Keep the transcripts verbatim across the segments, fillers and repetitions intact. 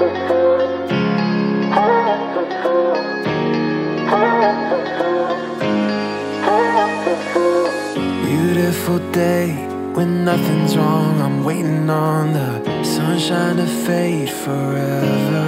Beautiful day when nothing's wrong. I'm waiting on the sunshine to fade forever.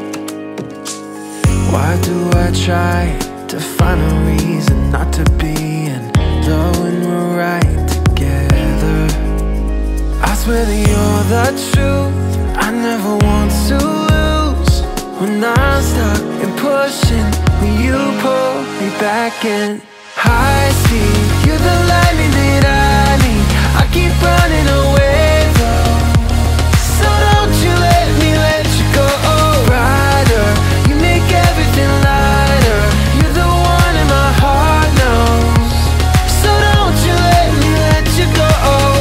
Why do I try to find a reason not to be in love when we're right together? I swear that you're the truth I never want to lose. When I'm stuck and pushing, when you pull me back in. High speed, you're the lightning that I need. I keep running away though, so don't you let me let you go. Brighter, you make everything lighter. You're the one in my heart knows, so don't you let me let you go.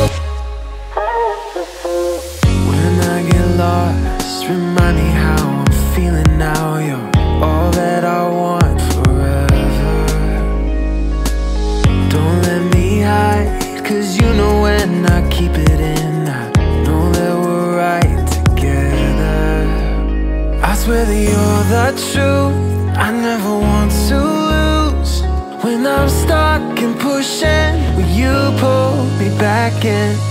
When I get lost, remind me how I'm feeling now. You're all that I want forever. Don't let me hide, cause you know when I keep it in, I know that we're right together. I swear that you're the truth I never want to lose. When I'm stuck and pushing, will you pull me back in?